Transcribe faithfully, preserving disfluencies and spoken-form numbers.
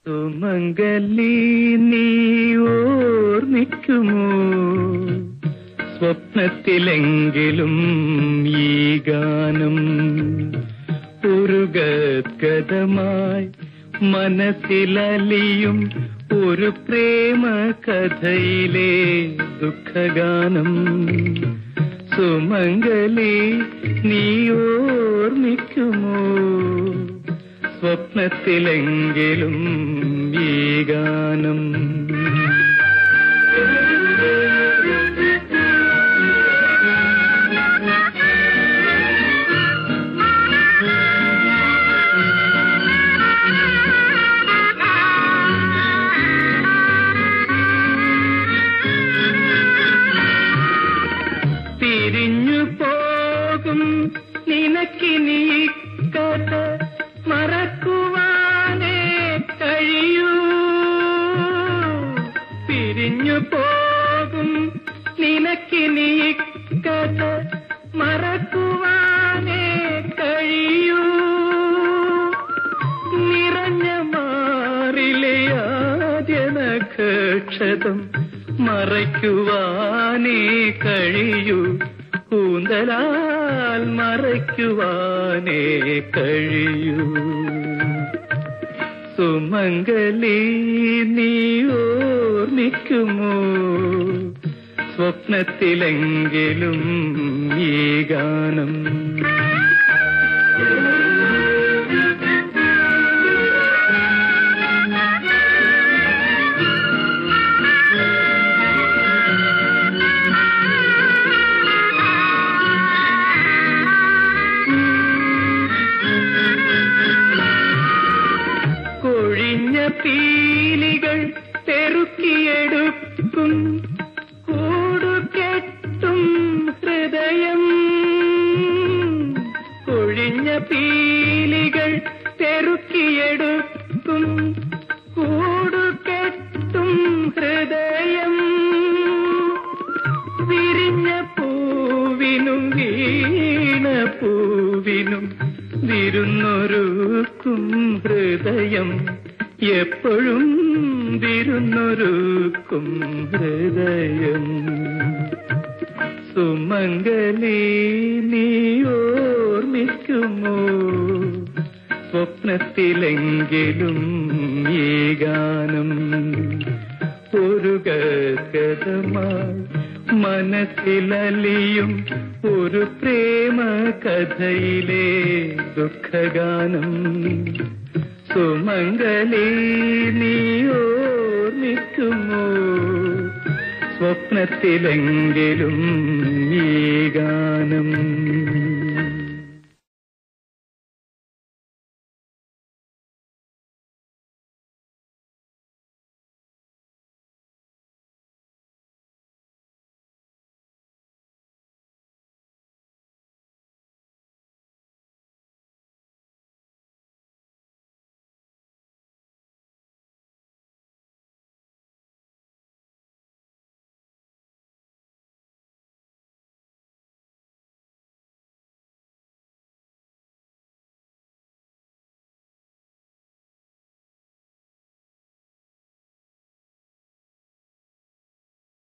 സുമംഗലി നീ ഓർമ്മിക്കുമോ സ്വപ്നത്തിലെങ്കിലും ഈ ഗാനം ഒരു ഗദ്ഗദമായി മനസ്സിലലിയും ഒരു പ്രേമ കഥയിലെ ദുഃഖഗാനം. സുമംഗലി നീ ഓർമ്മിക്കുമോ സ്വപ്നത്തിലെങ്കിലും ഈ ഗാനം. പിരിഞ്ഞു പോകും നിനക്കിനി കഥ മറക്കുവാനേ കഴിയൂ. പിരിഞ്ഞു പോകും നിനക്കിനി കഥ മറക്കുവാനേ കഴിയൂ. നിറഞ്ഞ മാറിലെ ആദ്യ നക്ഷതം മറയ്ക്കുവാനേ കഴിയൂ. കൂന്തലാൽ മറയ്ക്കുവാനേ കഴിയൂ. സുമംഗലി നീ ഓർമ്മിക്കുമോ സ്വപ്നത്തിലെങ്കിലും ഈ ഗാനം. കൊഴിഞ്ഞ പീലികൾ പെറുക്കിയെടുക്കും കൂടുകെട്ടും ഹൃദയം. കൊഴിഞ്ഞ പീലികൾ പെറുക്കിയെടുക്കും കൂടുകെട്ടും ഹൃദയം. വിരിഞ്ഞ പൂവിനും വീണ പൂവിനും വിരുന്നൊരുക്കും ഹൃദയം. എപ്പോഴും വിരുന്നൊരുക്കും ഹൃദയം. സുമംഗലി നീ ഓർമ്മിക്കുമോ സ്വപ്നത്തിലെങ്കിലും ഈ ഗാനം. ഒരു ഗദ്ഗദമായി മനസ്സിലലിയും ഒരു പ്രേമ കഥയിലെ ദുഃഖഗാനം. സുമംഗലി നീ ഓർമ്മിക്കുമോ സ്വപ്നത്തിലെങ്കിലും ഈ ഗാനം.